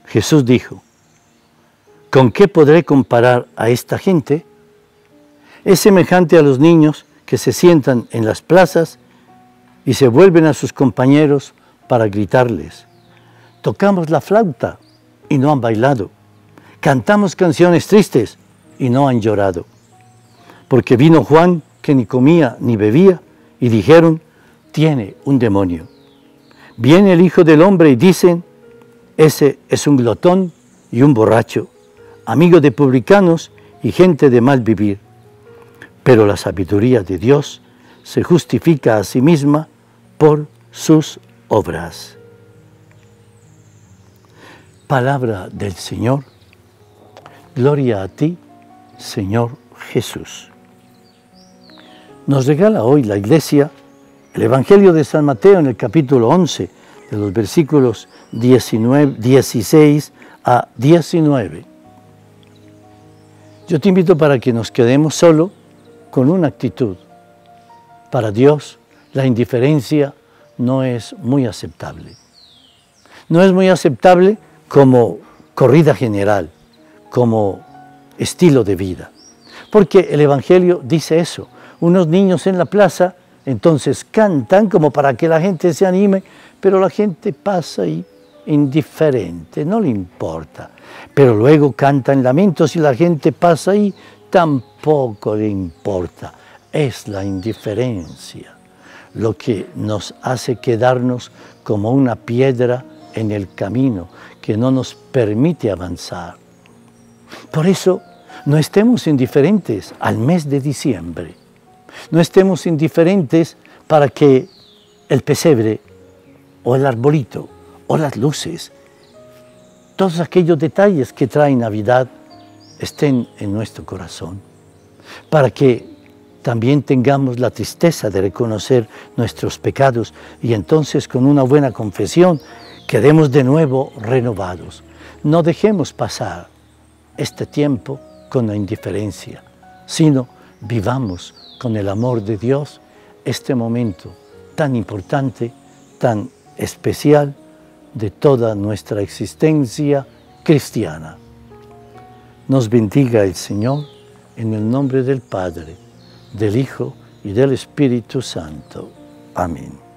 Jesús dijo: ¿con qué podré comparar a esta gente? Es semejante a los niños que se sientan en las plazas y se vuelven a sus compañeros para gritarles: tocamos la flauta y no han bailado, cantamos canciones tristes y no han llorado. Porque vino Juan, que ni comía ni bebía, y dijeron: tiene un demonio. Viene el Hijo del Hombre y dicen: ese es un glotón y un borracho, amigo de publicanos y gente de mal vivir. Pero la sabiduría de Dios se justifica a sí misma por sus obras. Palabra del Señor. Gloria a ti, Señor Jesús. Nos regala hoy la Iglesia el Evangelio de San Mateo en el capítulo 11, de los versículos 16 a 19. Yo te invito para que nos quedemos solo con una actitud. Para Dios, la indiferencia no es muy aceptable. No es muy aceptable como corrida general, como estilo de vida. Porque el Evangelio dice eso. Unos niños en la plaza, entonces cantan como para que la gente se anime, pero la gente pasa ahí indiferente, no le importa. Pero luego cantan lamentos y la gente pasa ahí, tampoco le importa. Es la indiferencia lo que nos hace quedarnos como una piedra en el camino, que no nos permite avanzar. Por eso, no estemos indiferentes al mes de diciembre. No estemos indiferentes para que el pesebre o el arbolito o las luces, todos aquellos detalles que trae Navidad estén en nuestro corazón, para que también tengamos la tristeza de reconocer nuestros pecados y entonces con una buena confesión quedemos de nuevo renovados. No dejemos pasar este tiempo con la indiferencia, sino vivamos con el amor de Dios este momento tan importante, tan especial de toda nuestra existencia cristiana. Nos bendiga el Señor en el nombre del Padre, del Hijo y del Espíritu Santo. Amén.